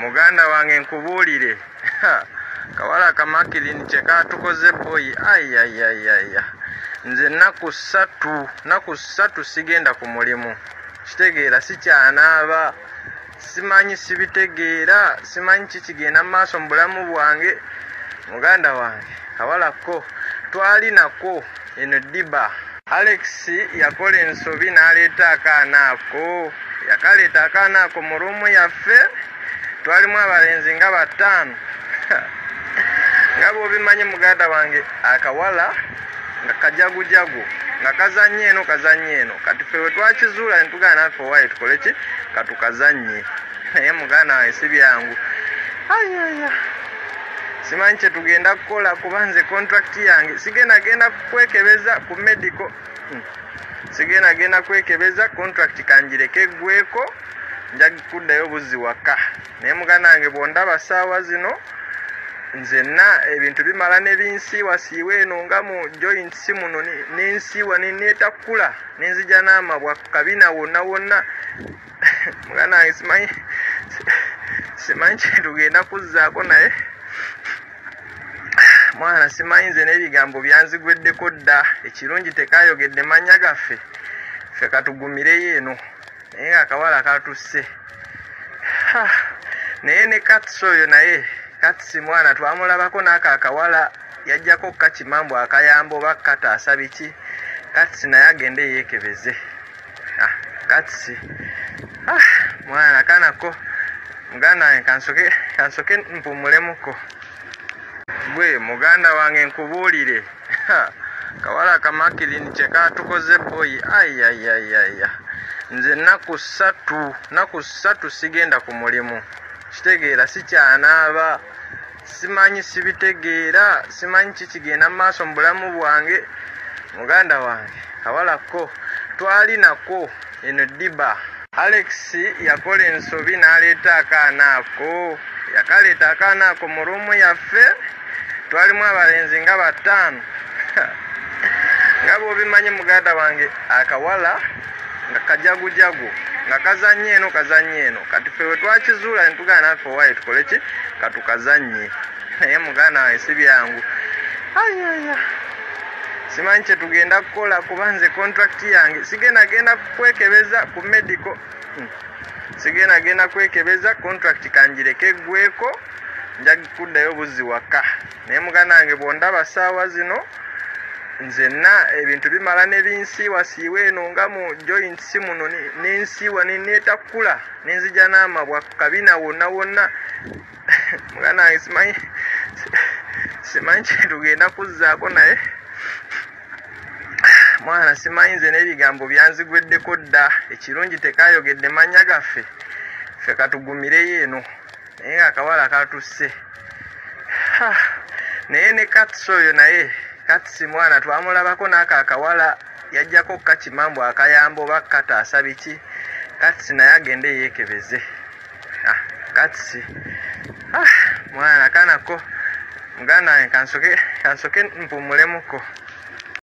muganda wange nkubuulire kawala ka Mackline kyekatukoze boy ayayayaya nze naku ssatu sigenda ku mulimu kitegeera sikyanaaba simanyi sibitegeera simanyi kikigenda maaso mu bulamu bwange muganda wange kawalako twalinako eno ddiba Alex yakola ensobi n'aleeta akaana ako yakaleeta akaana ako mu ruumu yaffe twalimu abalenzi nga 5 nga bw'obimanyi muganda wange akawala nga kajagujagu nga kazannye eno kati ffe we twakizuula ne tugaana naffe owaaye tukole ki katukazannye naye muganda wange si byangu ayaya simanyi kye tugenda kukola kuba nze contract yange sigenda kwekebeza ku medical sigenda kwekebeza contract kanjireke eggweko nja kuddayo buzzi waka naye muganda wange bw'ondaba ssaawa zino nzenna ebintu bimala ne binsiiwa siiwa eno nga mu joints muno nensiiwa neneetakula nenzija n'amabwa kabina wonna muganda wange simanyi kye tugenda kuzzaako naye mwana simanyi nze n'ebigambo byanzigweddeko dda ekirungi tekayogedde mannya gaffe ffe katugumireyo eno naye ngaakawala katusse naye ne katsi oyo naye katsi mwana twamulabako n'ako akawala yajjako kakimambu akayamba oba kataasa biki katsi naye agende yeekebeze katsi mwana kanako muganda wange kansoke mpumulemuko gwe muganda wange nkubuulire kawala ka Mackline kyekatukoze boy ayayayaya nze naku ssatu sigenda ku mulimu kitegeera sikyanaaba simanyi sibitegeera simanyi kikigenda maaso mu bulamu bwange muganda wange kawalako twalinako eno ddiba Alex yakola ensobi n'aleeta akaana ako yakaleeta akaana ako mu ruumu yaffe twalimu abalenzi nga 5 nga bw'obimanyi muganda wange akawala nga kajagujagu nga kazannye eno kati ffe we twakizuula ne tugaana naffe owaaye tukole ki katukazannye naye muganda wange si byangu ayaya simanyi kye tugenda kukola kuba nze contract yange sigenda kwekebeza ku medical sigenda kwekebeza contract kanjireke eggweko nja kuddayo buzzi waka naye muganda wange bw'ondaba ssaawa zino nzenna ebintu bimala ne binsiiwa siiwa eno nga mu joints muno nensiiwa neneetakula nenzija n'amabwa kabina wonna muganda wange simanyi kye tugenda kuzzaako naye mwana simanyi nze n'ebigambo byanzigweddeko dda ekirungi tekayogedde mannya gaffe ffe katugumireyo eno naye ngaakawala katusse naye ne katsi oyo naye katsi mwana twamulabako n'ako akawala yajjako kakimambu akayamba oba kataasa biki katsi naye agende yeekebeze katsi mwana kanako muganda wange kansoke mpumulemuko